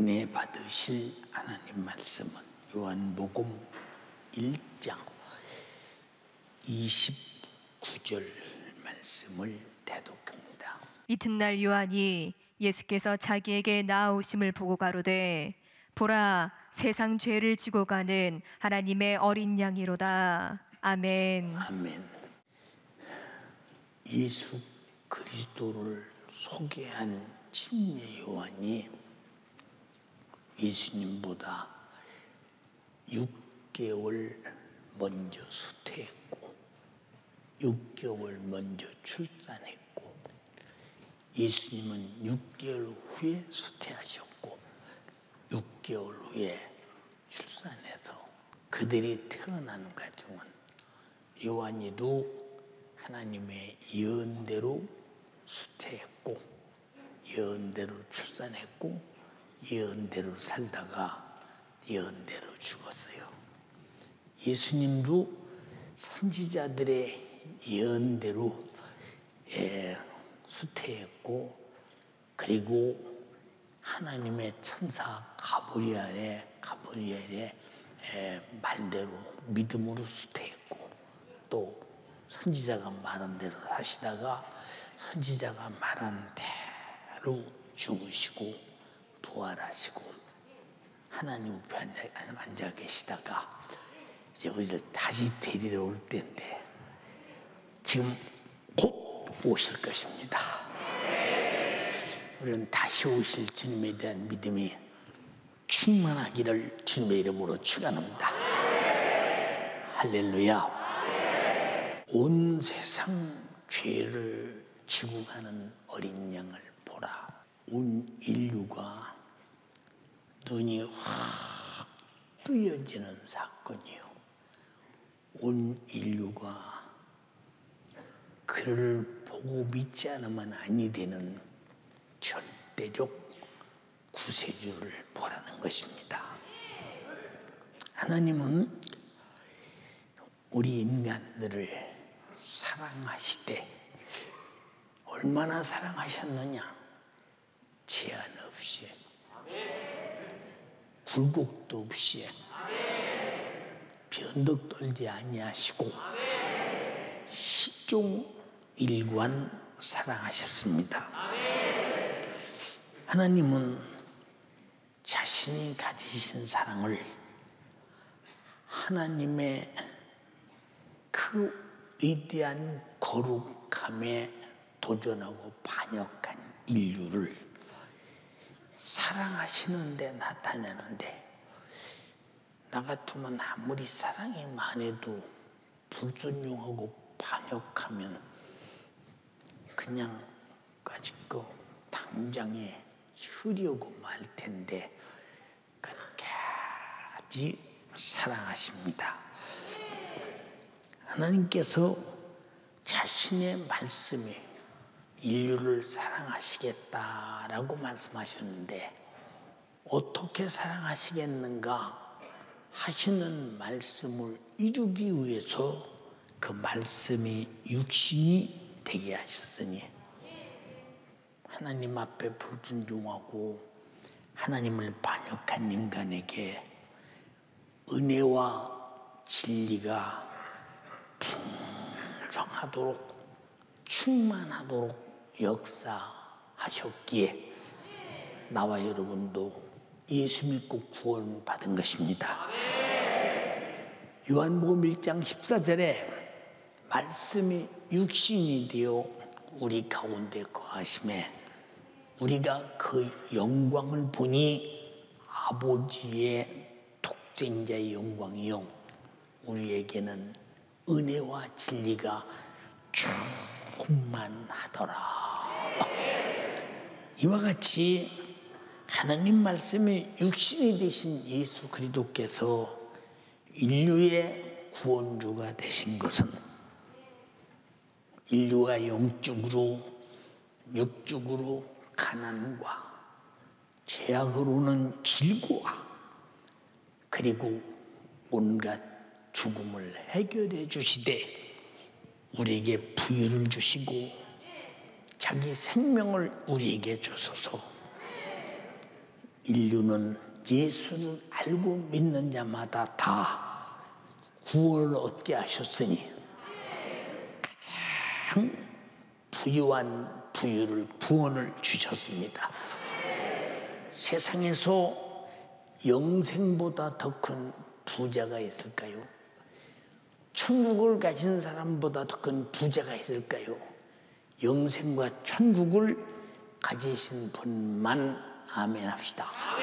은혜 받으실 하나님 말씀은 요한복음 1장 29절 말씀을 대독합니다. 이튿날 요한이 예수께서 자기에게 나아오심을 보고 가로되 보라, 세상 죄를 지고 가는 하나님의 어린 양이로다. 아멘. 아멘. 예수 그리스도를 소개한 침례 요한이 예수님보다 6개월 먼저 수태했고 6개월 먼저 출산했고, 예수님은 6개월 후에 수태하셨고 6개월 후에 출산해서 그들이 태어나는 과정은 요한이도 하나님의 예언대로 수태했고 예언대로 출산했고 예언대로 살다가 예언대로 죽었어요. 예수님도 선지자들의 예언대로 수태했고, 그리고 하나님의 천사 가브리엘의 말대로 믿음으로 수태했고, 또 선지자가 말한 대로 사시다가 선지자가 말한 대로 죽으시고 부활하시고 하나님 우편에 앉아 계시다가 이제 우리를 다시 데리러 올 때인데 지금 곧 오실 것입니다. 우리는 다시 오실 주님에 대한 믿음이 충만하기를 주님의 이름으로 축원합니다. 할렐루야. 온 세상 죄를 지고 가는 어린 양을 보라. 온 인류가 눈이 확 뜨여지는 사건이요. 온 인류가 그를 보고 믿지 않으면 아니 되는 절대적 구세주를 보라는 것입니다. 하나님은 우리 인간들을 사랑하시되 얼마나 사랑하셨느냐? 제한 없이, 굴곡도 없이, 변덕 떨지 아니하시고 시종일관 사랑하셨습니다. 하나님은 자신이 가지신 사랑을 하나님의 그 위대한 거룩함에 도전하고 반역한 인류를 사랑하시는데 나타내는데, 나 같으면 아무리 사랑이 많아도 불순종하고 반역하면 그냥 까짓거 당장에 흐려고 말 텐데 그렇게까지 사랑하십니다. 하나님께서 자신의 말씀이 인류를 사랑하시겠다라고 말씀하셨는데 어떻게 사랑하시겠는가 하시는 말씀을 이루기 위해서 그 말씀이 육신이 되게 하셨으니, 하나님 앞에 불순종하고 하나님을 반역한 인간에게 은혜와 진리가 풍성하도록 충만하도록 역사하셨기에 나와 여러분도 예수 믿고 구원 받은 것입니다. 요한복음 1장 14절에 말씀이 육신이 되어 우리 가운데 거하심에 우리가 그 영광을 보니 아버지의 독생자의 영광이요 우리에게는 은혜와 진리가 충만하더라. 이와 같이 하나님 말씀이 육신이 되신 예수 그리스도께서 인류의 구원주가 되신 것은 인류가 영적으로 육적으로 가난과 죄악으로는 질고와 그리고 온갖 죽음을 해결해 주시되 우리에게 부유를 주시고 자기 생명을 우리에게 주소서 인류는 예수를 알고 믿는 자마다 다 구원을 얻게 하셨으니 가장 부유한 구원을 주셨습니다. 세상에서 영생보다 더 큰 부자가 있을까요? 천국을 가진 사람보다 더 큰 부자가 있을까요? 영생과 천국을 가지신 분만 아멘 합시다.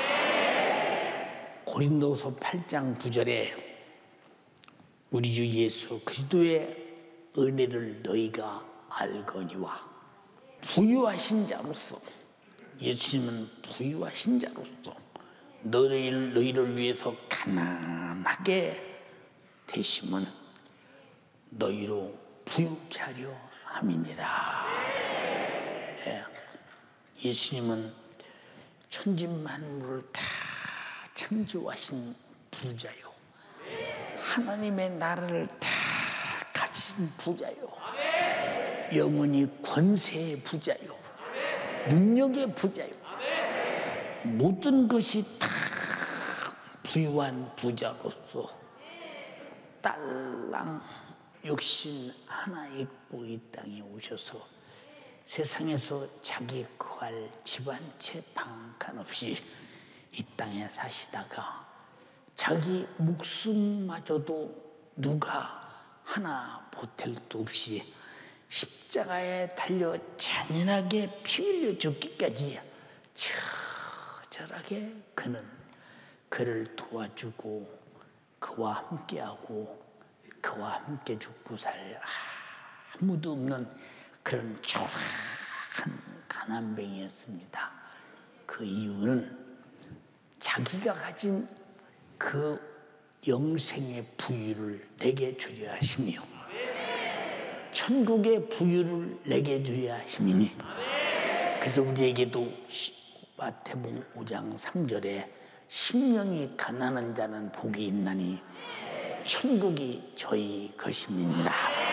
고린도서 8장 9절에 우리 주 예수 그리스도의 은혜를 너희가 알거니와, 부유하신 자로서, 예수님은 부유하신 자로서 너희를 위해서 가난하게 되심은 너희로 부유케 하려 함이니라. 예수님은 천지만물을 다 창조하신 부자요, 하나님의 나라를 다 가지신 부자요, 영원히 권세의 부자요, 능력의 부자요, 모든 것이 다 부유한 부자로서 딸랑 육신 하나 입고 이 땅에 오셔서 세상에서 자기 거할 집 한 채 방 한 없이 이 땅에 사시다가 자기 목숨마저도 누가 하나 보탤 수 없이 십자가에 달려 잔인하게 피 흘려 죽기까지 처절하게 그를 도와주고 그와 함께하고 그와 함께 죽고 살 아무도 없는 그런 초라한 가난뱅이였습니다. 그 이유는 자기가 가진 그 영생의 부유를 내게 주려 하시며 천국의 부유를 내게 주려 하심이니, 그래서 우리에게도 마태복음 5장 3절에 심령이 가난한 자는 복이 있나니 천국이 저희 것임이니라.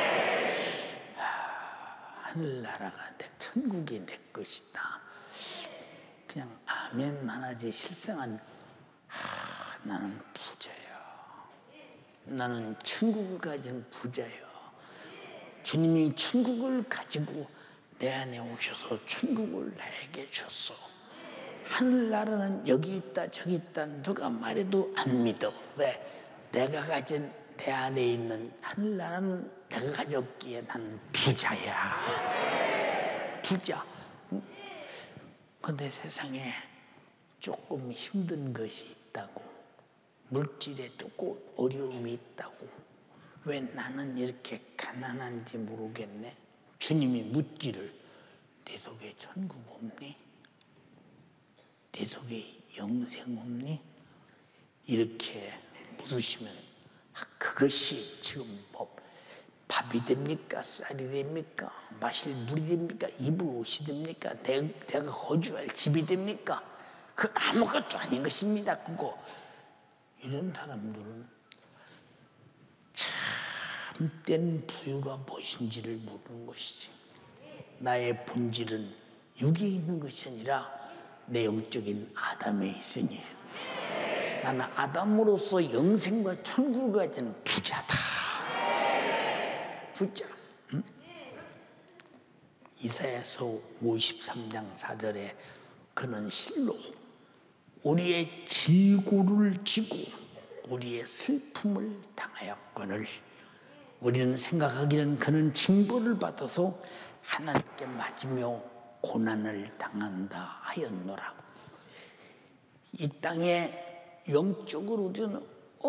하늘나라가 천국이 내 것이다. 그냥 아멘만 하지 실상은 나는 부자야. 나는 천국을 가진 부자야. 주님이 천국을 가지고 내 안에 오셔서 천국을 나에게 줬어. 하늘나라는 여기 있다 저기 있다 누가 말해도 안 믿어. 왜? 내가 가진 내 안에 있는 하늘나라는 내가 가졌기에 나는 부자야. 부자. 그런데 세상에 조금 힘든 것이 있다고, 물질에 조금 어려움이 있다고, 왜 나는 이렇게 가난한지 모르겠네. 주님이 묻기를 내 속에 천국 없니? 내 속에 영생 없니? 이렇게 물으시면 그것이 지금 뭐 밥이 됩니까? 쌀이 됩니까? 마실 물이 됩니까? 입을 옷이 됩니까? 내가 거주할 집이 됩니까? 그 아무것도 아닌 것입니다. 그거 이런 사람들은 참된 부유가 무엇인지를 모르는 것이지. 나의 본질은 육에 있는 것이 아니라 내 영적인 아담에 있으니 나는 아담으로서 영생과 천국을 가진 부자다. 부자. 응? 이사야서 53장 4절에 그는 실로 우리의 질고를 지고 우리의 슬픔을 당하였거늘 우리는 생각하기는 그는 징벌을 받아서 하나님께 맞으며 고난을 당한다 하였노라. 이 땅에 영적으로 우리는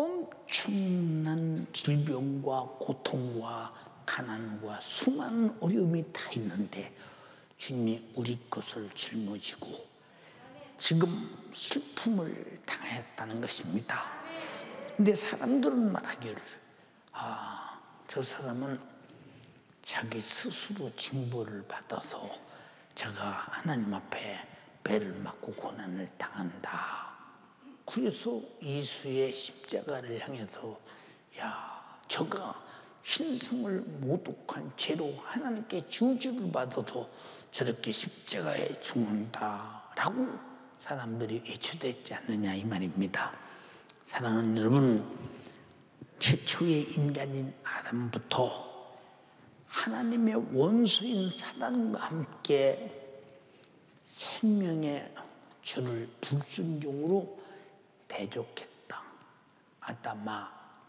엄청난 질병과 고통과 가난과 수많은 어려움이 다 있는데 주님이 우리 것을 짊어지고 지금 슬픔을 당했다는 것입니다. 근데 사람들은 말하기를 저 사람은 자기 스스로 징벌을 받아서 제가 하나님 앞에 배를 맞고 고난을 당한다. 그래서 예수의 십자가를 향해서 저가 신성을 모독한 죄로 하나님께 저주를 받아서 저렇게 십자가에 죽는다라고 사람들이 외초됐지 않느냐 이 말입니다. 사랑하는 여러분, 최초의 인간인 아담부터 하나님의 원수인 사단과 함께 생명의 주를 불순종으로 대적했다. 아담아,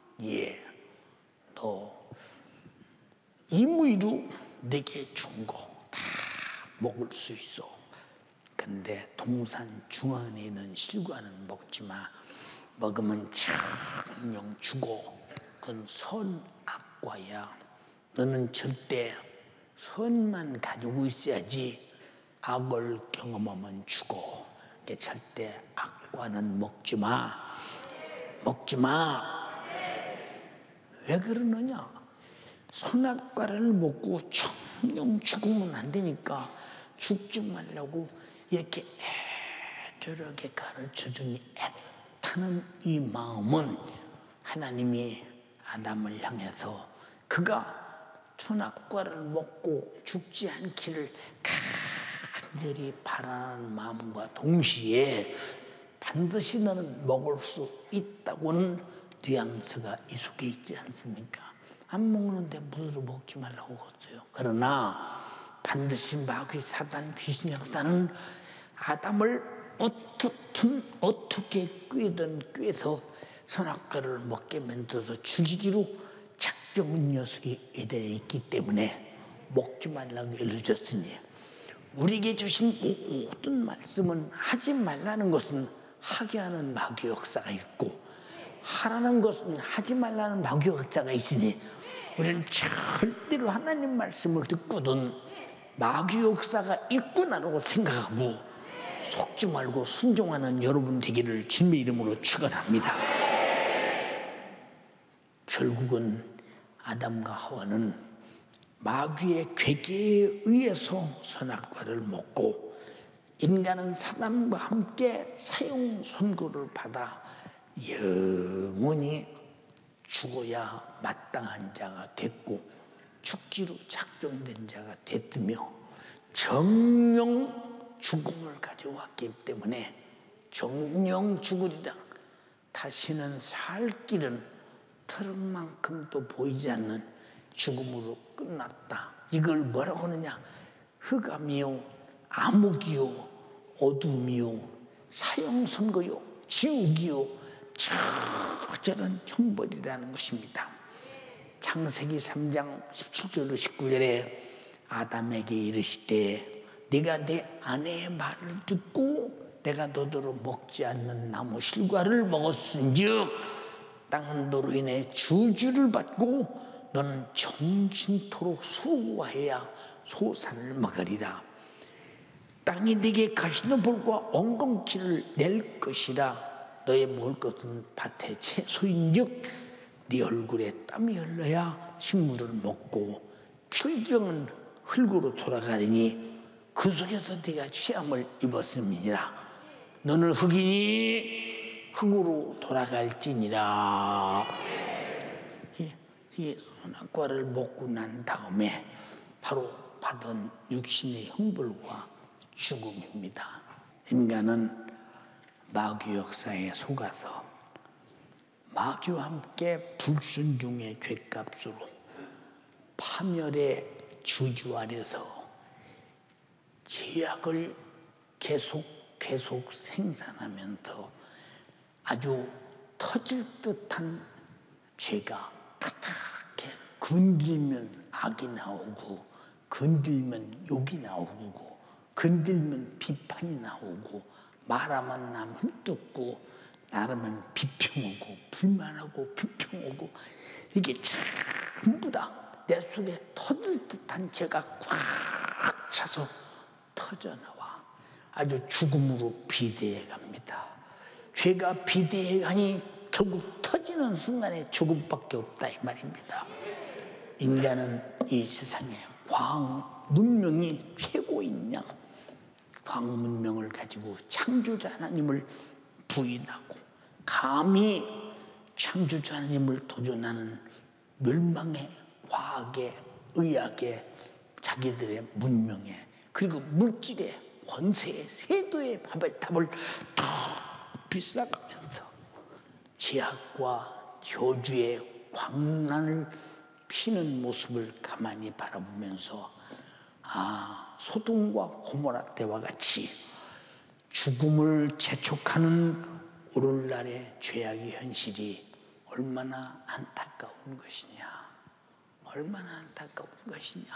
너 임의로 내게 준 거 다 먹을 수 있어. 근데 동산 중앙에 있는 실과는 먹지 마. 먹으면 정령 죽어. 그건 선악과야. 너는 절대 선만 가지고 있어야지. 악을 경험하면 죽어. 절대 악과는 먹지 마. 먹지 마. 왜 그러느냐? 선악과를 먹고 정령 죽으면 안 되니까 죽지 말라고 이렇게 애절하게 가르쳐주니 애타는 이 마음은 하나님이 아담을 향해서 그가 선악과를 먹고 죽지 않기를 간절히 바라는 마음과 동시에 반드시 너는 먹을 수 있다고는 뉘앙스가 이 속에 있지 않습니까? 안 먹는데 무엇으로 먹지 말라고 했어요. 그러나 반드시 마귀 사단 귀신 역사는 아담을 어떻게 꾀든 꾀서 선악과를 먹게 만들어서 죽이기로 작정한 녀석이 에덴에 있기 때문에 먹지 말라고 일러줬으니 우리에게 주신 모든 말씀은 하지 말라는 것은 하게 하는 마귀 역사가 있고 하라는 것은 하지 말라는 마귀 역사가 있으니 우리는 절대로 하나님 말씀을 듣거든 마귀 역사가 있구나라고 생각하고 속지 말고 순종하는 여러분 되기를 주님의 이름으로 축원합니다. 결국은 아담과 하와는 마귀의 괴계에 의해서 선악과를 먹고 인간은 사단과 함께 사형 선고를 받아 영원히 죽어야 마땅한 자가 됐고 죽기로 작정된 자가 됐으며 정령 죽음을 가져왔기 때문에 정령 죽으리라 다시는 살 길은 털만큼도 보이지 않는 죽음으로 끝났다. 이걸 뭐라고 하느냐? 흑암이요, 암흑이요, 어둠이요, 사형선고요, 지옥이요, 처절한 형벌이라는 것입니다. 창세기 3장 17절로 19절에 아담에게 이르시되 네가 내 아내의 말을 듣고 내가 너더러 먹지 않는 나무 실과를 먹었은즉 땅은 너로 인해 저주를 받고 너는 정신토록 수고하여야 소산을 먹으리라. 땅이 네게 가시는 볼과 엉겅퀴를 낼 것이라. 너의 먹을 것은 밭의 채소인즉 네 얼굴에 땀이 흘러야 식물을 먹고 필경은 흙으로 돌아가리니 그 속에서 네가 취함을 입었음이니라. 너는 흙이니 흙으로 돌아갈지니라. 이 선악과를 먹고 난 다음에 바로 받은 육신의 형벌과 죽음입니다. 인간은 마귀 역사에 속아서 마귀와 함께 불순종의 죗값으로 파멸의 주주 아래서 죄악을 계속 생산하면서 아주 터질 듯한 죄가 그렇게 건들면 악이 나오고 건들면 욕이 나오고 건들면 비판이 나오고 말하면 남 흠뜯고 나라면 비평하고 불만하고 비평하고 이게 전부 다 내 속에 터질 듯한 죄가 꽉 차서 터져나와 아주 죽음으로 비대해 갑니다. 죄가 비대해 가니 결국 터지는 순간에 죽음밖에 없다 이 말입니다. 인간은 이 세상에 과학 문명이 최고인 양 과학 문명을 가지고 창조자 하나님을 부인하고 감히 창조자 하나님을 도전하는 멸망의 과학의 의학의 자기들의 문명에 그리고 물질의 권세 세도의 바벨탑을 더 비싸가면서 제약과 저주의 광란을 피는 모습을 가만히 바라보면서 소돔과 고모라 때와 같이 죽음을 재촉하는 오늘날의 죄악의 현실이 얼마나 안타까운 것이냐, 얼마나 안타까운 것이냐.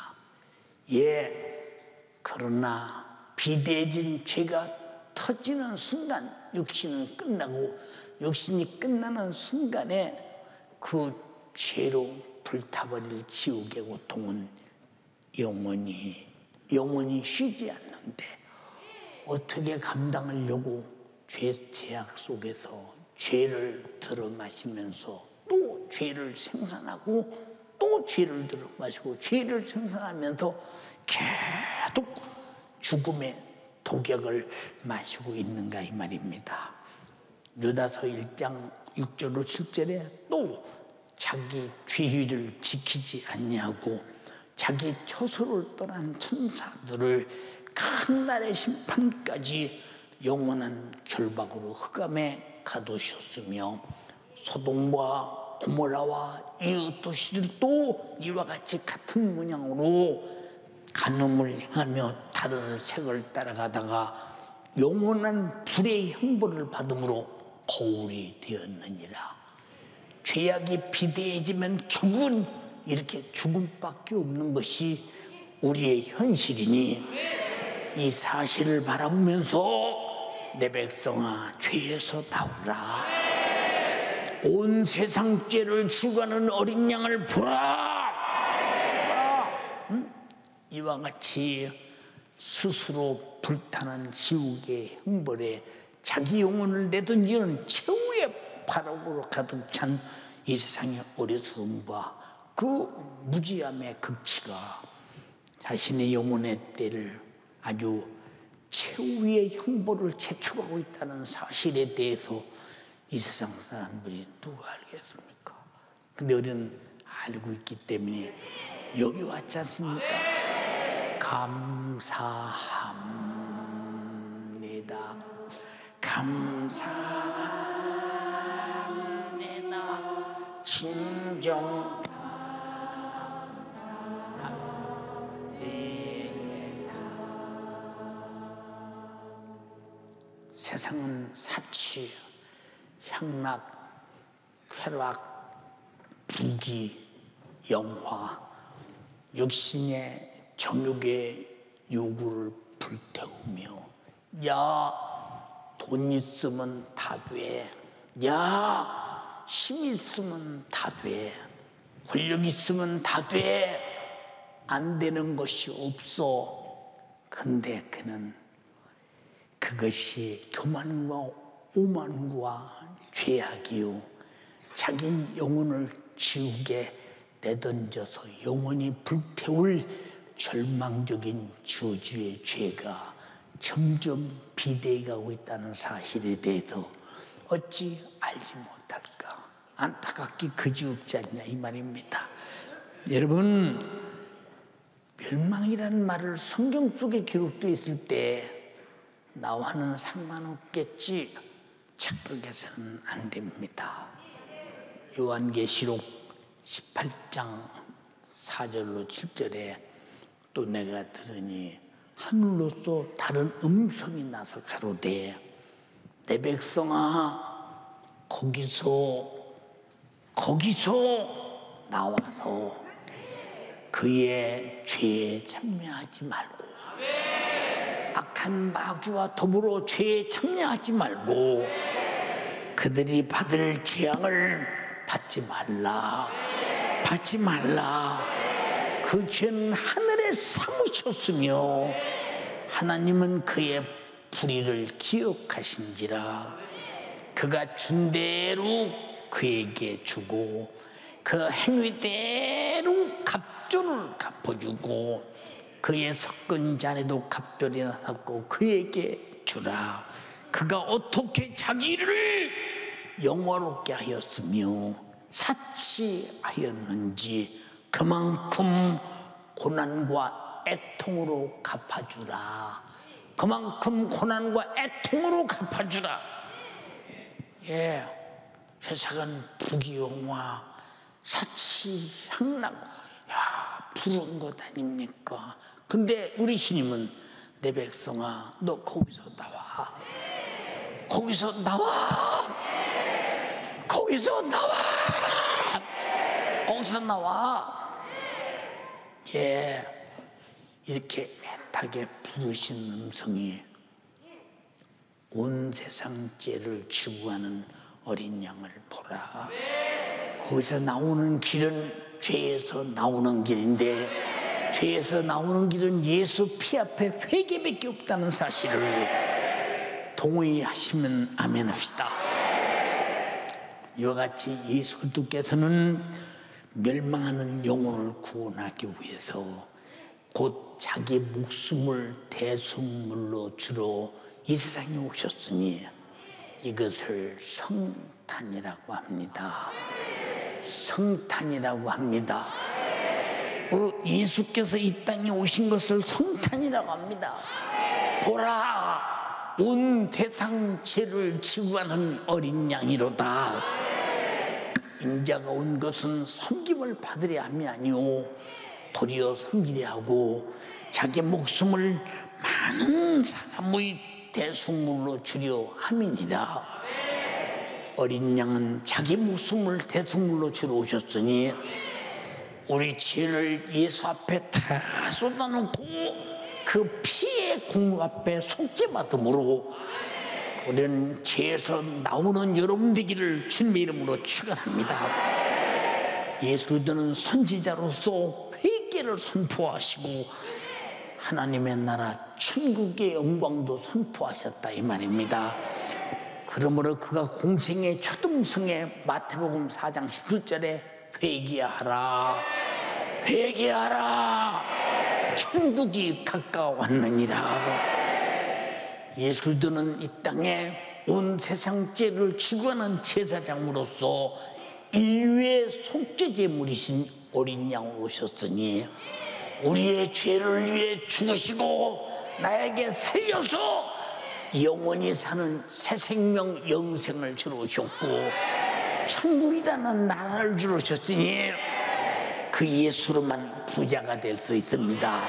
그러나 비대해진 죄가 터지는 순간 육신은 끝나고, 육신이 끝나는 순간에 그 죄로 불타버릴 지옥의 고통은 영원히 쉬지 않는데, 어떻게 감당하려고 죄악 속에서 죄를 들어 마시면서 또 죄를 생산하고 또 죄를 들어 마시고 죄를 생산하면서 계속 죽음의 독약을 마시고 있는가 이 말입니다. 유다서 1장 6절로 7절에 또 자기 죄의를 지키지 아니하고 자기 처소를 떠난 천사들을 큰 날의 심판까지 영원한 결박으로 흑암에 가두셨으며, 소돔과 고모라와 이웃 도시들도 이와 같이 같은 모양으로 간음을 행하며 다른 색을 따라가다가 영원한 불의 형벌을 받음으로 거울이 되었느니라. 죄악이 비대해지면 결국은 이렇게 죽음밖에 없는 것이 우리의 현실이니, 이 사실을 바라보면서 내 백성아 죄에서 나오라. 온 세상 죄를 주관하는 어린 양을 보라. 이와 같이 스스로 불타는 지옥의 형벌에 자기 영혼을 내던 이는 최후의 바람으로 가득 찬 이 세상의 어리석음과 그 무지함의 극치가 자신의 영혼의 때를 아주 최후의 형벌을 재촉하고 있다는 사실에 대해서 이 세상 사람들이 누가 알겠습니까? 근데 우리는 알고 있기 때문에 여기 왔지 않습니까? 감사합니다. 감사합니다. 진정 세상은 사치, 향락, 쾌락, 부귀, 영화, 육신의 정욕의 요구를 불태우며, 야, 돈 있으면 다 돼. 야, 힘 있으면 다 돼. 권력 있으면 다 돼. 안 되는 것이 없어. 근데 그는 그것이 교만과 오만과 죄악이요, 자기 영혼을 지옥에 내던져서 영원히 불태울 절망적인 저주의 죄가 점점 비대해가고 있다는 사실에 대해서 어찌 알지 못할까? 안타깝기 그지없지 않냐 이 말입니다. 여러분, 멸망이라는 말을 성경 속에 기록되어 있을 때 나와는 상관없겠지 착각해서는 안 됩니다. 요한계시록 18장 4절로 7절에 또 내가 들으니 하늘로서 다른 음성이 나서 가로되, 내 백성아 거기서 나와서 그의 죄에 참여하지 말고, 악한 마귀와 더불어 죄에 참여하지 말고, 그들이 받을 재앙을 받지 말라. 그 죄는 하늘에 사무셨으며 하나님은 그의 불의를 기억하신지라. 그가 준 대로 그에게 주고 그 행위대로 갑절을 갚아주고 그의 섞은 잔에도 갑절이 섞고 그에게 주라. 그가 어떻게 자기를 영화롭게 하였으며 사치하였는지 그만큼 고난과 애통으로 갚아주라. 그만큼 고난과 애통으로 갚아주라. 예, 세상은 부귀영화, 사치, 향락, 야, 부러운 것 아닙니까? 근데 우리 주님은 내 백성아, 너 거기서 나와. 거기서 나와. 거기서 나와. 거기서 나와. 예, 이렇게 애타게 부르신 음성이 온 세상 죄를 치부하는 어린 양을 보라. 거기서 나오는 길은 죄에서 나오는 길인데, 죄에서 나오는 길은 예수 피 앞에 회개밖에 없다는 사실을 동의하시면 아멘 합시다. 이와 같이 예수 그리스도께서는 멸망하는 영혼을 구원하기 위해서 곧 자기 목숨을 대속물로 주러 이 세상에 오셨으니 이것을 성탄이라고 합니다. 성탄이라고 합니다. 예수께서 이 땅에 오신 것을 성탄이라고 합니다. 보라, 온 세상 죄를 치유하는 어린 양이로다. 인자가 온 것은 섬김을 받으려 함이 아니오 도리어 섬기려 하고 자기 목숨을 많은 사람의 대속물로 주려 함이니라. 어린 양은 자기 목숨을 대속물로 주러 오셨으니 우리 죄를 예수 앞에 다 쏟아놓고 그 피의 공로 앞에 속죄받음으로 우리는 죄에서 나오는 여러분 되기를 주님의 이름으로 축원합니다. 예수 그리스도는 선지자로서 회개를 선포하시고 하나님의 나라 천국의 영광도 선포하셨다 이 말입니다. 그러므로 그가 공생의 초등성에 마태복음 4장 17절에 회개하라, 회개하라, 천국이 가까웠느니라. 예수 그리스도는 이 땅에 온 세상 죄를 치유하는 제사장으로서 인류의 속죄 제물이신 어린 양으로 오셨으니 우리의 죄를 위해 죽으시고 나에게 살려서 영원히 사는 새 생명 영생을 주러 오셨고 천국이라는 나라를 주러 오셨으니 그 예수로만 부자가 될 수 있습니다.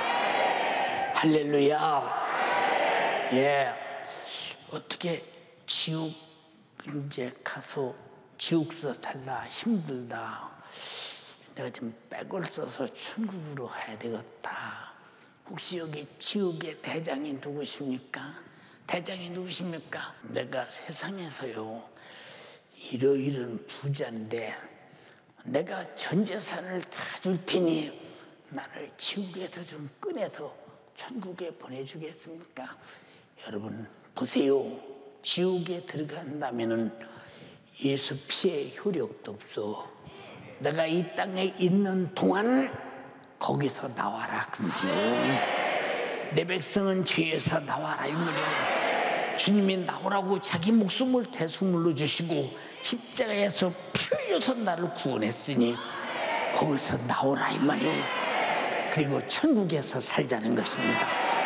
할렐루야. 예, 어떻게 지옥 이제 가서 지옥에서 살다 힘들다. 내가 좀 백을 써서 천국으로 가야 되겠다. 혹시 여기 지옥의 대장이 누구십니까? 대장이 누구십니까? 내가 세상에서요 이러이러한 부자인데 내가 전 재산을 다 줄 테니 나를 지옥에서 좀 꺼내서 천국에 보내주겠습니까? 여러분 보세요. 지옥에 들어간다면은 예수 피의 효력도 없어. 내가 이 땅에 있는 동안 거기서 나와라 금주. 내 백성은 죄에서 나와라 이 말이에요. 주님이 나오라고 자기 목숨을 대속물로 주시고 십자가에서 피 흘려서 나를 구원했으니 거기서 나오라 이 말이에요. 그리고 천국에서 살자는 것입니다.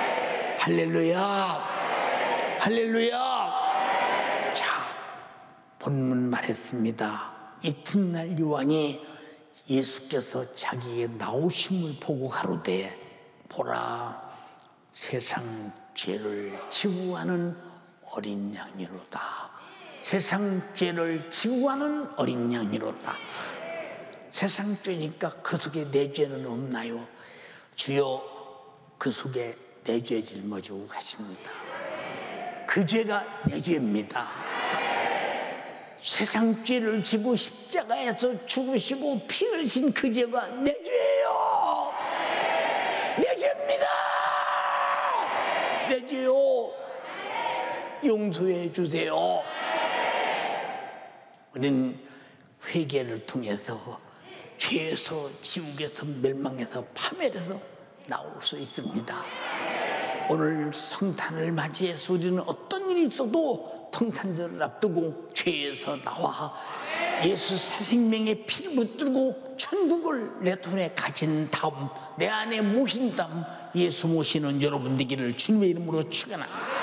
할렐루야. 할렐루야. 자, 본문 말했습니다. 이튿날 요한이 예수께서 자기의 나오심을 보고 가로되 보라, 세상 죄를 치유하는 어린 양이로다. 세상 죄를 치유하는 어린 양이로다. 세상 죄니까 그 속에 내 죄는 없나요? 주여, 그 속에 내 죄 짊어지고 가십니다. 그 죄가 내 죄입니다. 세상 죄를 지고 십자가에서 죽으시고 피 흘리신 그 죄가 내 죄예요. 내 죄입니다. 내 죄요. 용서해 주세요. 우리는 회개를 통해서 죄에서 지옥에서 멸망해서 파멸해서 나올 수 있습니다. 오늘 성탄을 맞이해서 우리는 어떤 일이 있어도 성탄절을 앞두고 죄에서 나와 예수 새 생명의 피를 붙들고 천국을 내 손에 가진 다음, 내 안에 모신 다음 예수 모시는 여러분 되기를 주님의 이름으로 축원합니다.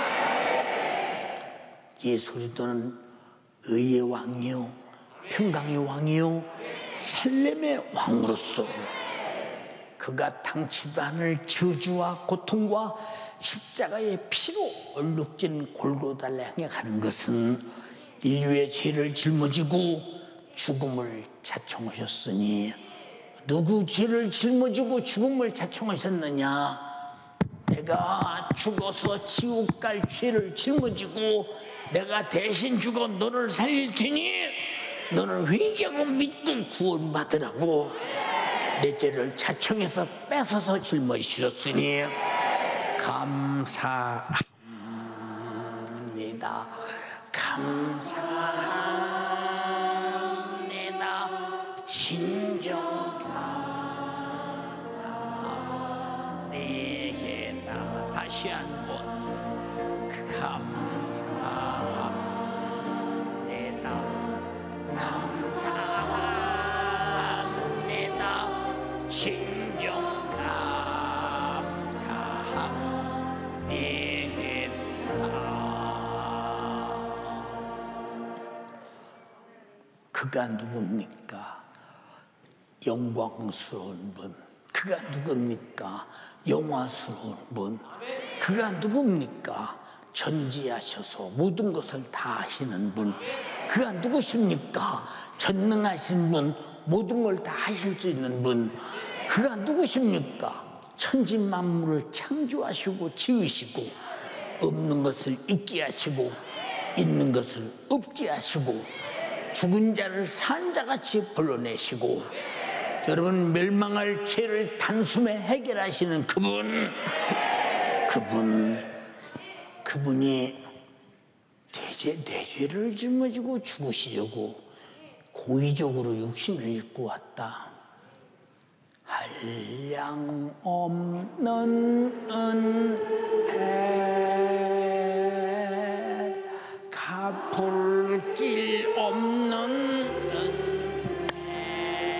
예수 그리스도는 의의 왕이요 평강의 왕이요 살렘의 왕으로서 그가 당치도 않을 저주와 고통과 십자가의 피로 얼룩진 골고다를 향해 가는 것은 인류의 죄를 짊어지고 죽음을 자청하셨으니, 누구 죄를 짊어지고 죽음을 자청하셨느냐? 내가 죽어서 지옥 갈 죄를 짊어지고 내가 대신 죽어 너를 살릴 테니 너는 회개하고 믿고 구원받으라고 내 죄를 자청해서 뺏어서 짊어지셨으니 감사합니다. 감사합니다. 진정 감사합니다. 다시 한번 감사합니다. 감사합니다. 진정 그가 누굽니까? 영광스러운 분. 그가 누굽니까? 영화스러운 분. 그가 누굽니까? 전지하셔서 모든 것을 다 하시는 분. 그가 누구십니까? 전능하신 분, 모든 걸 다 하실 수 있는 분. 그가 누구십니까? 천지 만물을 창조하시고 지으시고 없는 것을 있게 하시고 있는 것을 없게 하시고 죽은 자를 산 자같이 불러내시고 여러분 멸망할 죄를 단숨에 해결하시는 그분이 내 죄를 짊어지고 죽으시려고 고의적으로 육신을 입고 왔다. 한량 없는 은혜, 갚을 길 없는 은혜,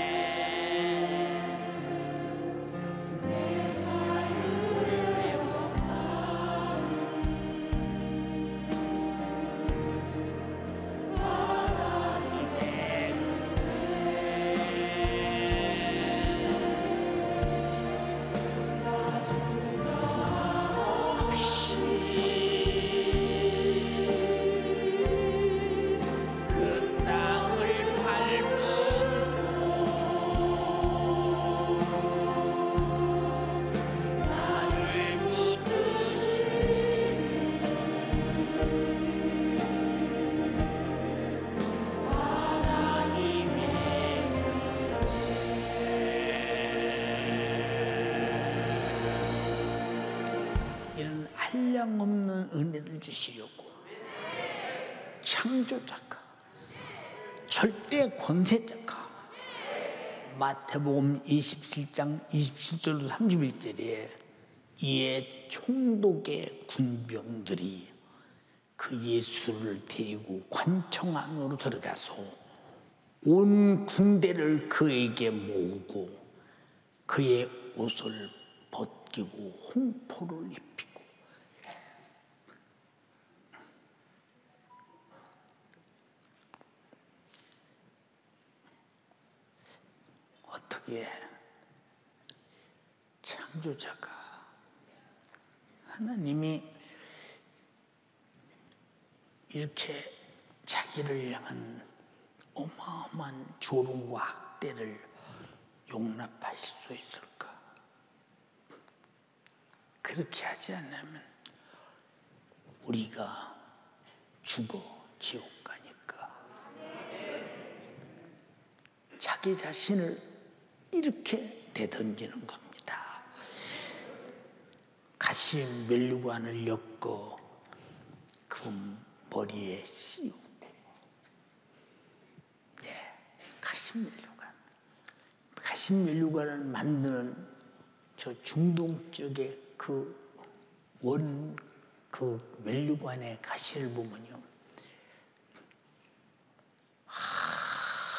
내 삶을 한량없는 은혜를 주시려고 창조자가 절대 권세자가 마태복음 27장 27절로 31절에 이에 총독의 군병들이 그 예수를 데리고 관청 안으로 들어가서 온 군대를 그에게 모으고 그의 옷을 벗기고 홍포를 입히고 어떻게 창조자가 하나님이 이렇게 자기를 향한 어마어마한 조롱과 학대를 용납하실 수 있을까? 그렇게 하지 않으면 우리가 죽어 지옥 가니까 자기 자신을 이렇게 내던지는 겁니다. 가시 면류관을 엮어 그 머리에 씌우고, 네, 가시 면류관을 만드는 저 중동 쪽의 그 면류관의 가시를 보면요,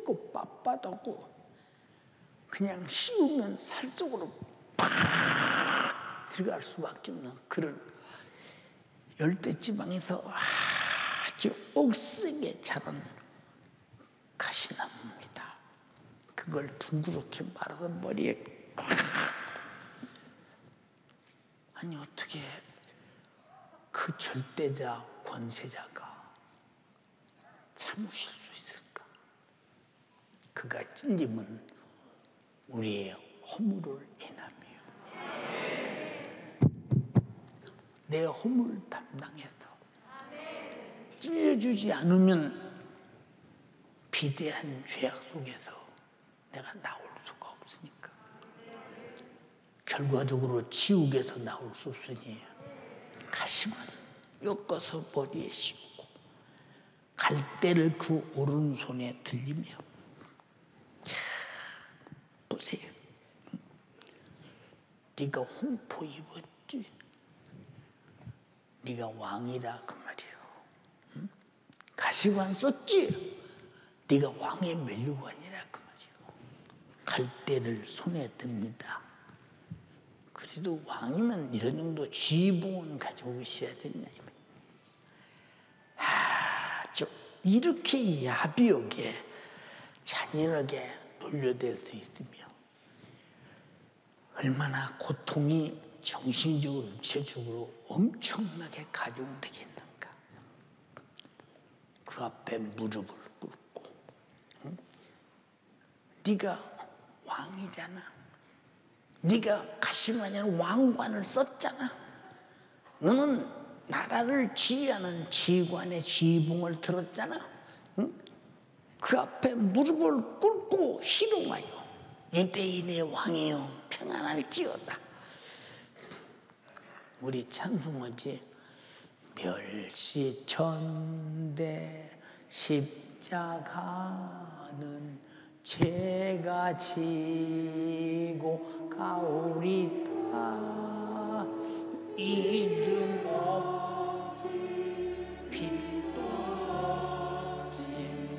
썩고 빳빳하고 그냥 씌우면 살 속으로 팍 들어갈 수밖에 없는 그런 열대지방에서 아주 억세게 자란 가시나무입니다. 그걸 둥그렇게 말아서 머리에 꽉. 아니 어떻게 그 절대자 권세자가 참으실 수 있을까? 그가 찔림은 우리의 허물을 인함이요. 내 허물 담당해서 찔려주지 않으면 비대한 죄악 속에서 내가 나올 수가 없으니까. 결과적으로 지옥에서 나올 수 없으니 가시만 엮어서 머리에 씌우고 갈대를 그 오른손에 들리며 보세요. 네가 홍포 입었지. 네가 왕이라 그 말이요. 응? 가시관 썼지. 네가 왕의 멜류관이라 그 말이요. 갈대를 손에 듭니다. 그래도 왕이면 이런 정도 지휘봉은 가지고 있어야 되냐. 이렇게 야비하게 잔인하게 놀려댈 수 있으며 얼마나 고통이 정신적으로 육체적으로 엄청나게 가중되겠는가. 그 앞에 무릎을 꿇고 응? 네가 왕이잖아. 네가 가시관이라는 왕관을 썼잖아. 너는 나라를 지휘하는 지휘관의 지휘봉을 들었잖아. 응? 그 앞에 무릎을 꿇고 희롱하여 유대인의 왕이여 평안할지어다. 우리 찬송하지. 멸시천대 십자가는 죄가 지고 가오리다. 이름 없이 빛도 없이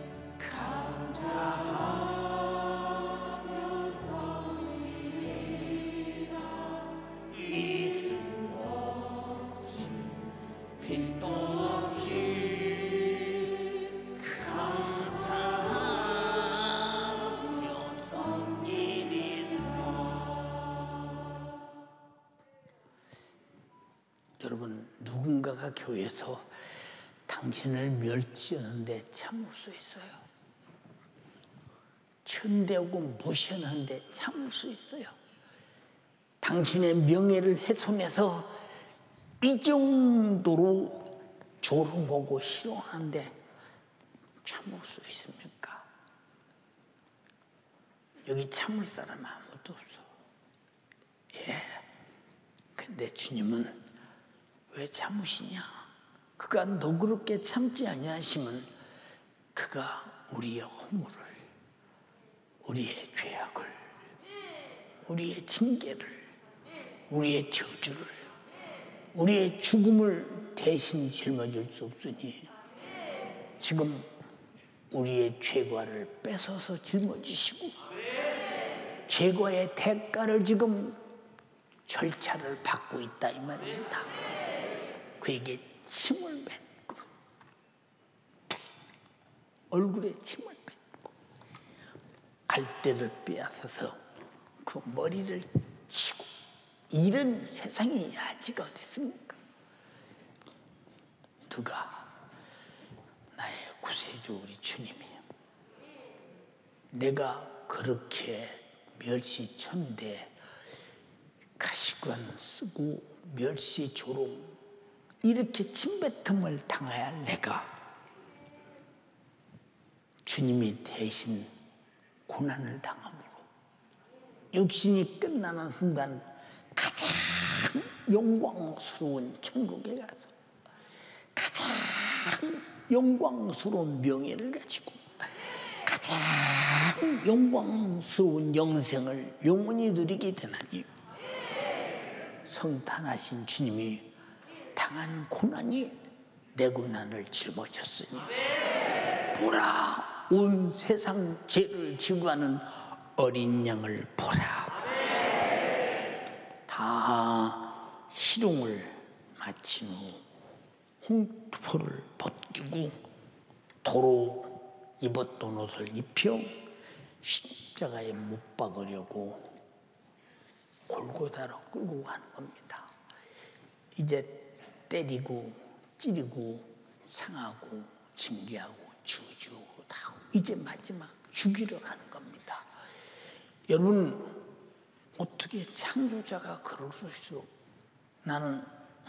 감사하며 섬기리라. 이름 없이 빛도 없이 감사하며 섬기리라. 여러분, 누군가가 교회에서 당신을 멸치하는데 참을 수 있어요. 천대하고 무시하는데 참을 수 있어요. 당신의 명예를 훼손해서 이 정도로 조롱하고 희롱하는데 참을 수 있습니까? 여기 참을 사람 아무도 없어. 예. 근데 주님은 왜 참으시냐? 그가 너그럽게 참지 아니하시면 그가 우리의 허물을, 우리의 죄악을, 우리의 징계를, 우리의 저주를, 우리의 죽음을 대신 짊어질 수 없으니 지금 우리의 죄과를 뺏어서 짊어지시고 죄과의 대가를 지금 절차를 받고 있다 이 말입니다. 그에게 침을 뱉고 얼굴에 침을 뱉고 갈대를 빼앗아서 그 머리를 치고 이런 세상이 아직 어디 있습니까? 누가 나의 구세주 우리 주님이요. 내가 그렇게 멸시천대 가시관 쓰고 멸시조롱 이렇게 침뱉음을 당해야 할 내가 주님이 대신 고난을 당함으로 육신이 끝나는 순간 가장 영광스러운 천국에 가서 가장 영광스러운 명예를 가지고 가장 영광스러운 영생을 영원히 누리게 되나니 성탄하신 주님이 당한 고난이 내 고난을 짊어졌으니 보라 온 세상 죄를 지고 가는 어린 양을 보라. 다 희롱을 마친 후 홍토를 벗기고 도로 입었던 옷을 입혀 십자가에 못 박으려고 골고다로 끌고 가는 겁니다. 이제 때리고 찌르고 상하고 징계하고 저주하고 다 이제 마지막 죽이러 가는 겁니다. 여러분, 어떻게 창조자가 그럴 수 있어? 나는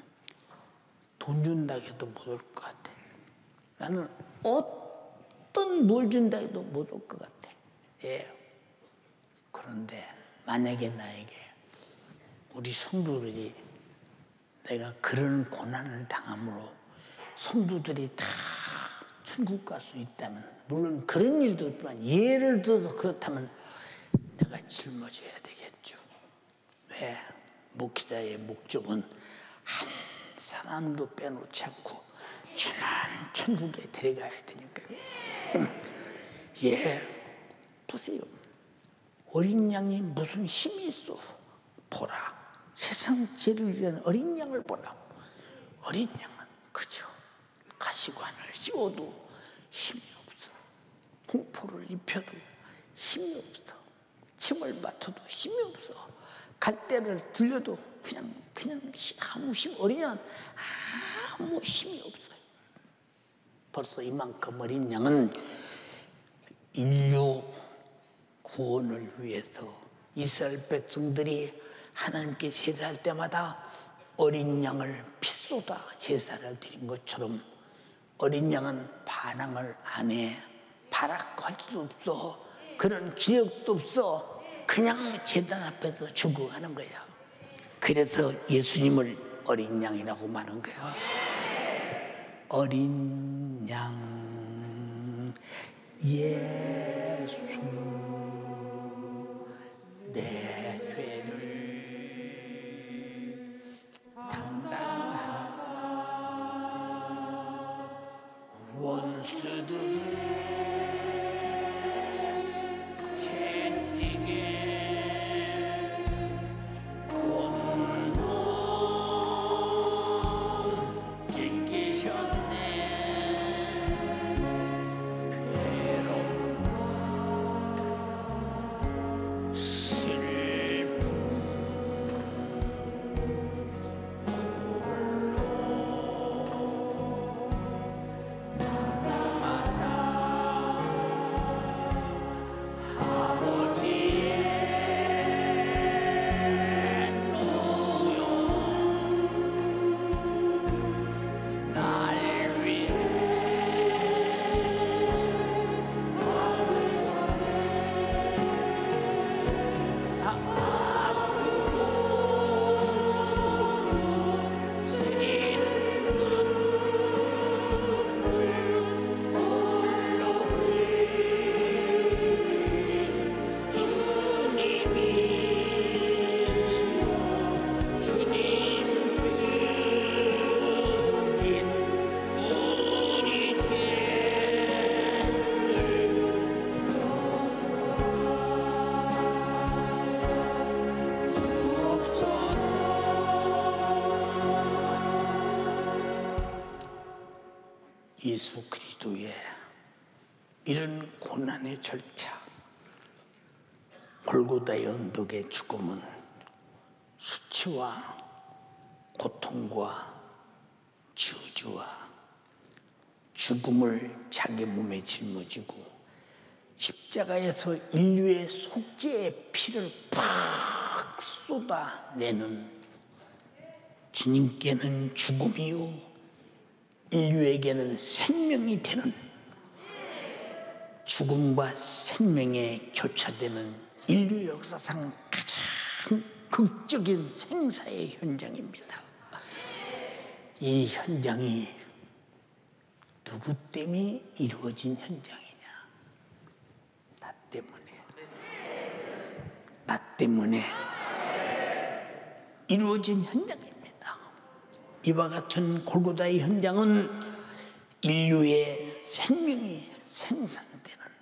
돈 준다 해도 못 올 것 같아. 나는 어떤 뭘 준다 해도 못 올 것 같아. 예. 그런데 만약에 나에게 우리 성도들이 내가 그런 고난을 당함으로 성도들이 다 천국 갈 수 있다면, 물론 그런 일도 있지만 예를 들어서 그렇다면 내가 짊어져야 되겠죠. 왜? 목회자의 목적은 한 사람도 빼놓지 않고 전한 천국에 데려가야 되니까요. 예, 보세요. 어린 양이 무슨 힘이 있어? 보라. 세상 죄를 위한 어린 양을 보라. 어린 양은 그저 가시관을 씌워도 힘이 없어. 공포를 입혀도 힘이 없어. 침을 맡아도 힘이 없어. 갈대를 들려도 그냥 아무 힘, 어린 양은 아무 힘이 없어요. 벌써 이만큼 어린 양은 인류 구원을 위해서 이스라엘 백성들이 하나님께 제사할 때마다 어린 양을 핏쏟아 제사를 드린 것처럼 어린 양은 반항을 안 해. 발악할 수도 없어. 그런 기력도 없어. 그냥 제단 앞에서 죽어가는 거야. 그래서 예수님을 어린 양이라고 말한 거야. 어린 양 예수 내 죄를 담당하사 원수들의 채찍에 곤봉 찢기셨네. 괴로움 슬픔 예수 그리스도의 이런 고난의 절차, 골고다의 언덕의 죽음은 수치와 고통과 저주와 죽음을 자기 몸에 짊어지고 십자가에서 인류의 속죄의 피를 팍 쏟아내는 주님께는 죽음이요 인류에게는 생명이 되는, 죽음과 생명에 교차되는 인류 역사상 가장 극적인 생사의 현장입니다. 이 현장이 누구 때문에 이루어진 현장이냐? 나 때문에. 나 때문에 이루어진 현장입니다. 이와 같은 골고다의 현장은 인류의 생명이 생산되는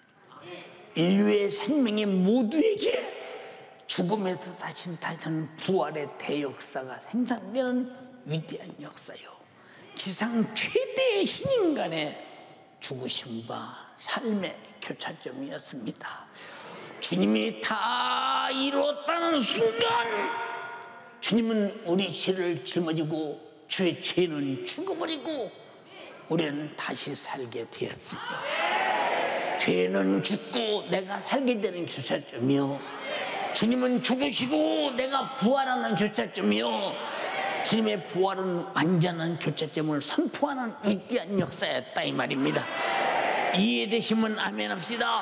인류의 생명의 모두에게 죽음에서 다시 사는 부활의 대역사가 생산되는 위대한 역사요. 지상 최대의 신인간의 죽으심과 삶의 교차점이었습니다. 주님이 다 이루었다는 순간 주님은 우리 죄를 짊어지고 주의 죄는 죽어버리고 우리는 다시 살게 되었습니다. 죄는 죽고 내가 살게 되는 교차점이요, 주님은 죽으시고 내가 부활하는 교차점이요, 주님의 부활은 완전한 교차점을 선포하는 위대한 역사였다 이 말입니다. 이해되시면 아멘 합시다.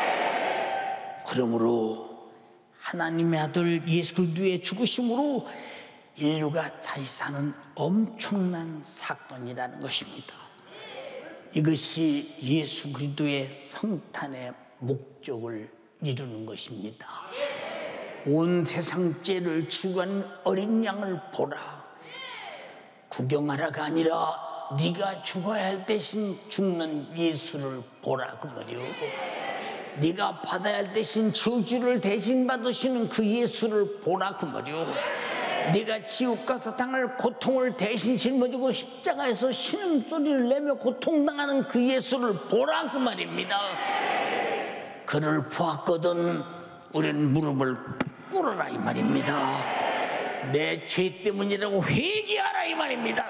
그러므로 하나님의 아들 예수 그리스도의 죽으심으로 인류가 다시 사는 엄청난 사건이라는 것입니다. 이것이 예수 그리스도의 성탄의 목적을 이루는 것입니다. 온 세상 죄를 지고 간 어린 양을 보라. 구경하라가 아니라 네가 죽어야 할 대신 죽는 예수를 보라 그 말이요. 네가 받아야 할 대신 저주를 대신 받으시는 그 예수를 보라 그 말이요. 네가 지옥 가서 당할 고통을 대신 짊어지고 십자가에서 신음소리를 내며 고통당하는 그 예수를 보라 그 말입니다. 그를 보았거든 우리는 무릎을 꿇어라 이 말입니다. 내 죄 때문이라고 회개하라 이 말입니다.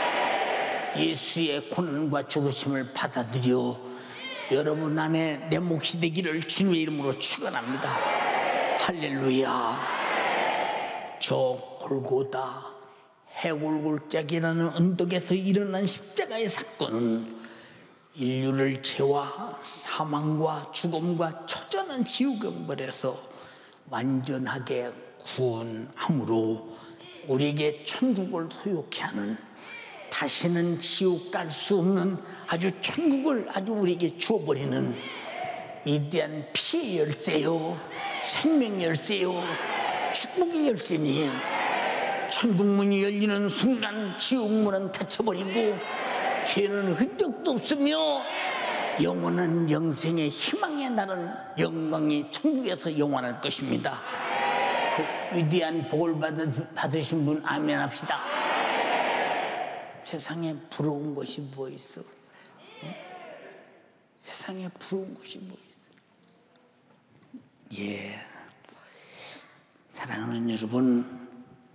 예수의 고난과 죽으심을 받아들여 여러분 안에 내 몫이 되기를 주님의 이름으로 축원합니다. 할렐루야. 저 골고다 해골골짜기라는 언덕에서 일어난 십자가의 사건은 인류를 죄와 사망과 죽음과 처절한 지옥연벌에서 완전하게 구원함으로 우리에게 천국을 소유케 하는, 다시는 지옥 갈 수 없는 아주 천국을 아주 우리에게 주어버리는 위대한 피의 열쇠요, 생명 열쇠요, 축복의 열쇠니 천국문이 열리는 순간 지옥문은 닫혀버리고 죄는 흔적도 없으며 영원한 영생의 희망의 날은 영광이 천국에서 영원할 것입니다. 그 위대한 복을 받으신 분 아멘 합시다. 세상에 부러운 것이 뭐 있어? 응? 세상에 부러운 것이 뭐 있어? 예, 사랑하는 여러분,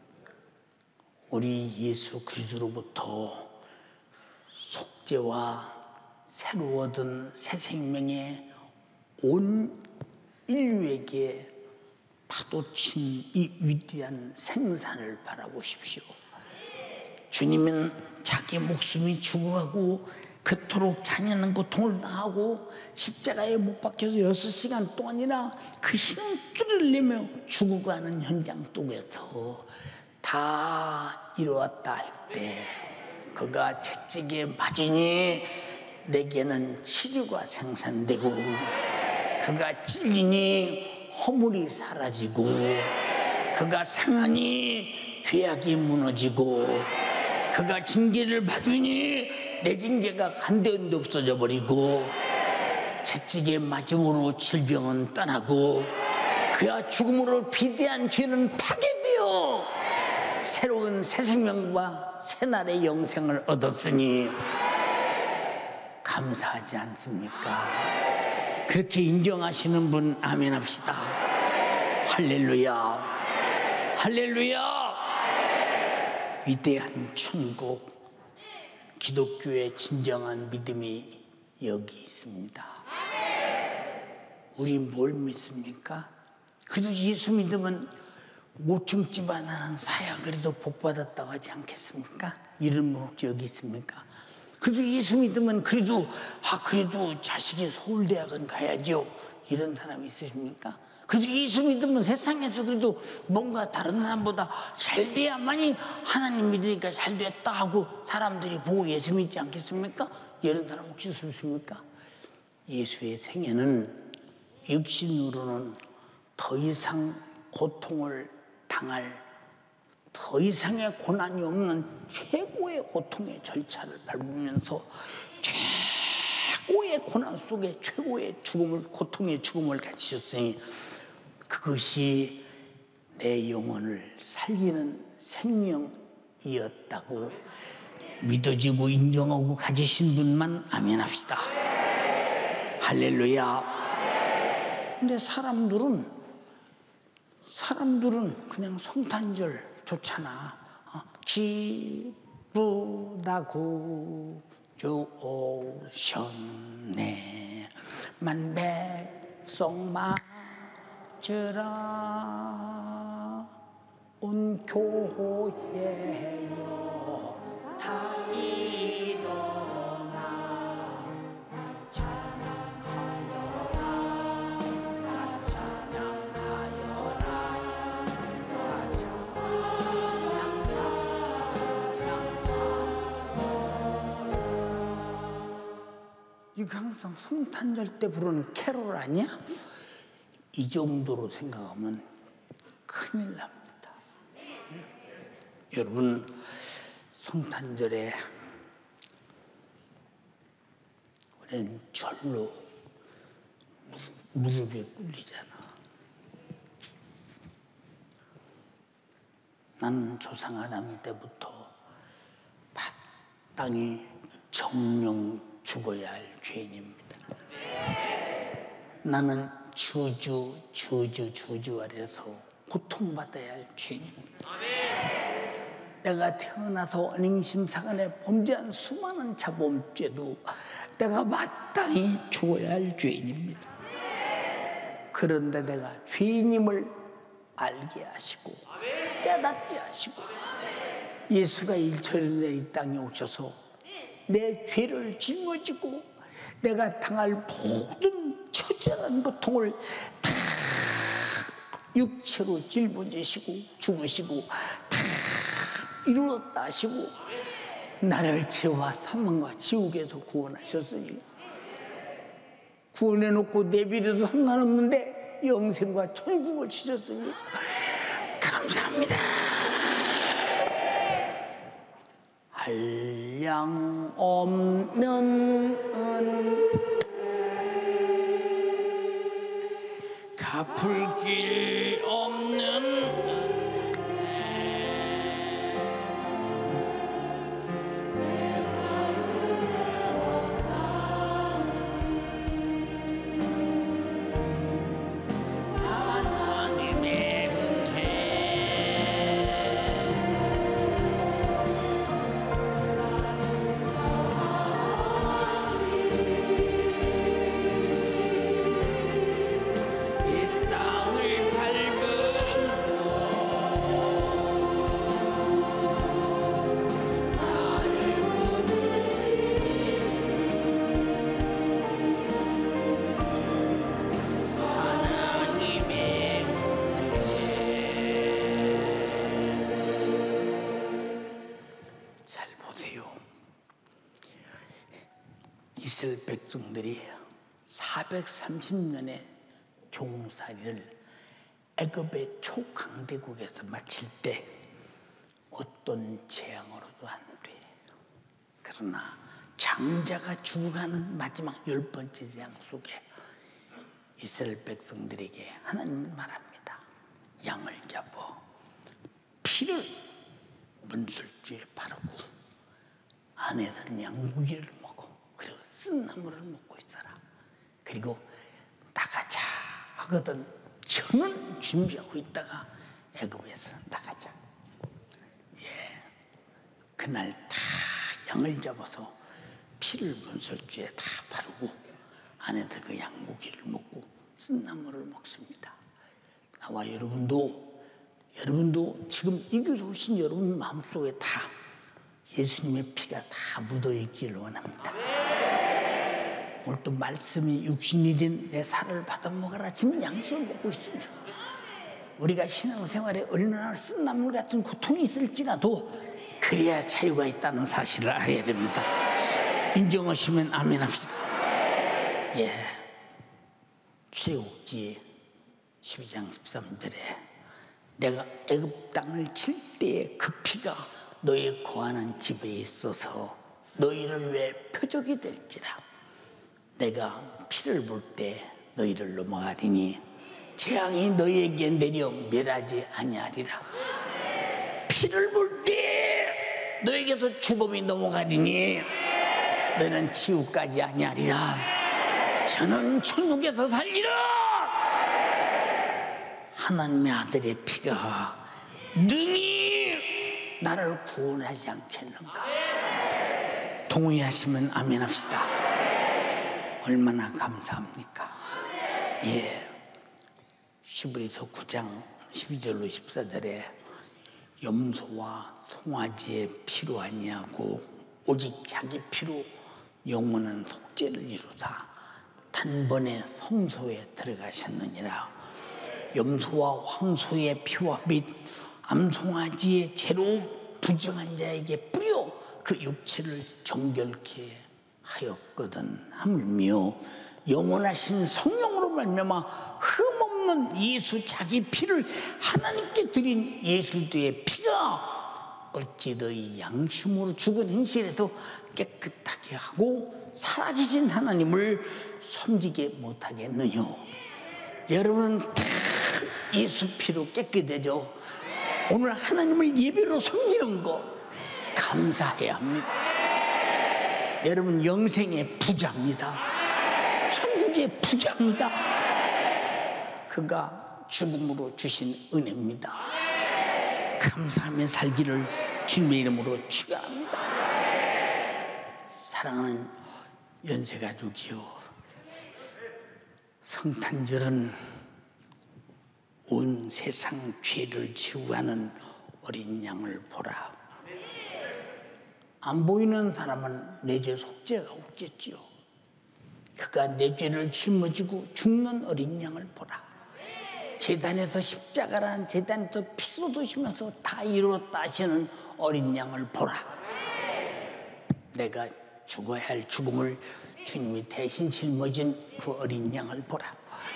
우리 예수 그리스도로부터 속죄와 새로 얻은 새 생명의 온 인류에게 파도친 이 위대한 생산을 바라보십시오. 주님은 자기 목숨이 죽어가고 그토록 잔인한 고통을 당하고 십자가에 못 박혀서 6시간 동안이나 그 신음소리를 내며 죽어가는 현장 속에서 다 이루었다 할 때 그가 채찍에 맞으니 내게는 치료가 생산되고, 그가 찔리니 허물이 사라지고, 그가 상하니 죄악이 무너지고, 그가 징계를 받으니 내 징계가 한데없이 없어져 버리고, 채찍에 맞음으로 질병은 떠나고, 그가 죽음으로 비대한 죄는 파괴되어 새로운 새 생명과 새날의 영생을 얻었으니 감사하지 않습니까? 그렇게 인정하시는 분 아멘 합시다. 할렐루야, 할렐루야. 위대한 천국, 기독교의 진정한 믿음이 여기 있습니다. 우리 뭘 믿습니까? 그래도 예수 믿으면 5층 집안 하는 사야 그래도 복 받았다고 하지 않겠습니까? 이런 목적 여기 있습니까? 그래도 예수 믿으면 그래도 자식이 서울대학은 가야죠, 이런 사람이 있으십니까? 그래도 예수 믿으면 세상에서 그래도 뭔가 다른 사람보다 잘 돼야만이 하나님 믿으니까 잘 됐다 하고 사람들이 보고 예수 믿지 않겠습니까? 이런 사람 혹시 있으십니까? 예수의 생애는 육신으로는 더 이상 고통을 당할, 더 이상의 고난이 없는 최고의 고통의 절차를 밟으면서 쫙 최고의 고난 속에 최고의 죽음을, 고통의 죽음을 가지셨으니 그것이 내 영혼을 살리는 생명이었다고 믿어지고 인정하고 가지신 분만 아멘 합시다. 할렐루야. 근데 사람들은 그냥 성탄절 좋잖아. 기쁘다고 주 오셨네. 만백성 맞으라. 온 교회여 다 일어나. 다 찬양하여라. 다 찬양하여라. 다 이거 항상 성탄절 때 부르는 캐롤 아니야? 이 정도로 생각하면 큰일 납니다. 여러분, 성탄절에 우리는 절로 무릎에 꿇리잖아. 나는 조상 아담 때부터 마땅히 정령 죽어야 할 죄인입니다. 나는 저주 아래서 고통받아야 할 죄인입니다. 내가 태어나서 어닝심사간에 범죄한 수많은 자범죄도 내가 마땅히 죽어야 할 죄인입니다. 그런데 내가 죄인임을 알게 하시고 깨닫게 하시고 예수가 일처리에 이 땅에 오셔서 내 죄를 짊어지고 내가 당할 모든 처절한 고통을 다 육체로 짊어지시고 죽으시고 다 이루었다 하시고 나를 죄와 사망과 지옥에서 구원하셨으니 구원해놓고 내비려도 상관없는데 영생과 천국을 주셨으니 감사합니다. 한량 없는 갚을 길 없는 이스라엘 백성들이 430년의 종살이를 애굽의 초강대국에서 마칠 때 어떤 재앙으로도 안 돼. 그러나 장자가 죽어가는 마지막 10번째 재앙 속에 이스라엘 백성들에게 하나님은 말합니다. 양을 잡아 피를 문설주에 바르고 안에 든 양고기를 먹어. 그리고 쓴 나물을 먹고 있어라. 그리고 나가자 하거든 저는 준비하고 있다가 애굽에서 나가자. 예, 그날 다 양을 잡아서 피를 문설주에 다 바르고 안에 든 그 양고기를 먹고 쓴 나물을 먹습니다. 나와 여러분도 지금 이 교회 오신 여러분 마음속에 다 예수님의 피가 다 묻어있기를 원합니다. 오늘 또 말씀이 육신이 된 내 살을 받아 먹어라. 지금 양식을 먹고 있습니다. 우리가 신앙생활에 얼마나 쓴나물 같은 고통이 있을지라도 그래야 자유가 있다는 사실을 알아야 됩니다. 인정하시면 아멘 합시다. 예, 출애굽기 12장 13절에 내가 애굽 땅을 칠 때에 그 피가 너희 거하는 집에 있어서 너희를 위해 표적이 될지라. 내가 피를 볼 때 너희를 넘어가리니 재앙이 너희에게 내려 멸하지 아니하리라. 피를 볼 때 너에게서 죽음이 넘어가리니 너는 지옥까지 아니하리라. 저는 천국에서 살리라. 하나님의 아들의 피가 능히 나를 구원하지 않겠는가? 동의하시면 아멘 합시다. 얼마나 감사합니까? 예. 히브리서 9장 12절로 14절에 염소와 송아지의 피로 아니하고 오직 자기 피로 영원한 속죄를 이루사 단번에 성소에 들어가셨느니라. 염소와 황소의 피와 및 암송아지의 죄로 부정한 자에게 뿌려 그 육체를 정결케 하였거든. 하물며 영원하신 성령으로 말미암아 흠없는 예수 자기 피를 하나님께 드린 예수 그리스도의 피가 어찌 너희 양심으로 죽은 행실에서 깨끗하게 하고 살아계신 하나님을 섬기게 못하겠느냐. 여러분은 다 예수 피로 깨끗해져 오늘 하나님을 예배로 섬기는 거 감사해야 합니다. 여러분 영생의 부자입니다. 천국의 부자입니다. 그가 죽음으로 주신 은혜입니다. 감사하며 살기를 주님의 이름으로 축원합니다. 사랑하는 연세가족이요, 성탄절은 온 세상 죄를 지우고 가는 어린 양을 보라. 안 보이는 사람은 내 죄 속죄가 없겠지요. 그가 내 죄를 짊어지고 죽는 어린 양을 보라. 제단에서 십자가라는 제단에서 피 쏟으시면서 다 이루었다 하시는 어린 양을 보라. 내가 죽어야 할 죽음을 주님이 대신 짊어진 그 어린 양을 보라.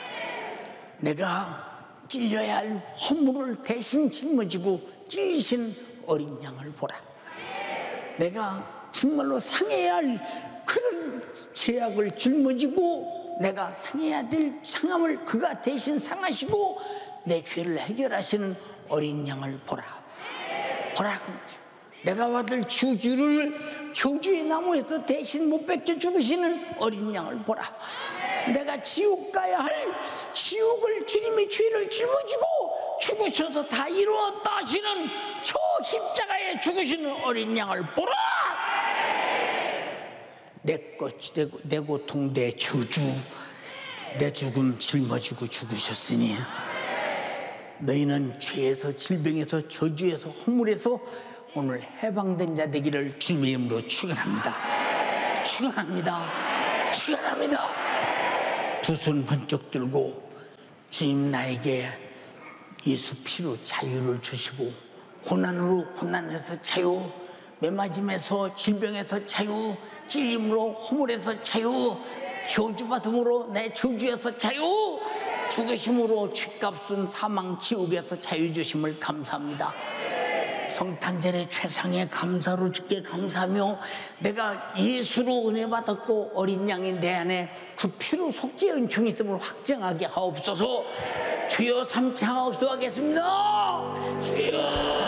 내가 찔려야 할 허물을 대신 짊어지고 찔리신 어린 양을 보라. 내가 정말로 상해야 할 그런 죄악을 짊어지고 내가 상해야 될 상함을 그가 대신 상하시고 내 죄를 해결하시는 어린 양을 보라. 보라. 내가 받을 저주를 저주의 나무에서 대신 못 뺏겨 죽으시는 어린 양을 보라. 내가 지옥 가야 할 지옥을 주님이 죄를 짊어지고 죽으셔서 다 이루었다 하시는 저 십자가에 죽으시는 어린 양을 보라. 내 고통, 내 저주, 내 죽음 짊어지고 죽으셨으니 너희는 죄에서 질병에서 저주에서 허물에서 오늘 해방된 자 되기를 주님의 이름으로 축원합니다. 축원합니다. 축원합니다. 두 손 번쩍 들고 주님, 나에게 예수 피로 자유를 주시고 고난으로 고난에서 자유, 매맞음에서 질병에서 자유, 찔림으로 허물에서 자유, 저주받음으로 내 저주에서 자유, 죽으심으로 죄값은 사망 지옥에서 자유 주심을 감사합니다. 성탄절의 최상의 감사로 주께 감사하며 내가 예수로 은혜 받았고 어린 양인 내 안에 그 피로 속죄의 은총이 있음을 확정하게 하옵소서. 주여 삼창하옵소서 하겠습니다. 주여.